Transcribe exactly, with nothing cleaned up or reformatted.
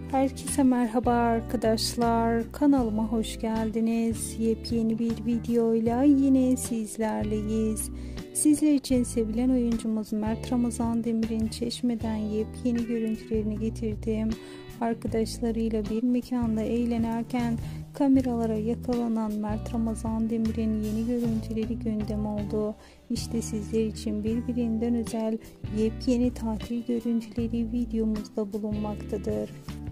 Herkese merhaba arkadaşlar. Kanalıma hoş geldiniz. Yepyeni bir videoyla yine sizlerleyiz. Sizler için sevilen oyuncumuz Mert Ramazan Demir'in Çeşme'den yepyeni görüntülerini getirdim. Arkadaşlarıyla bir mekanda eğlenirken kameralara yakalanan Mert Ramazan Demir'in yeni görüntüleri gündem oldu. İşte sizler için birbirinden özel yepyeni tatil görüntüleri videomuzda bulunmaktadır.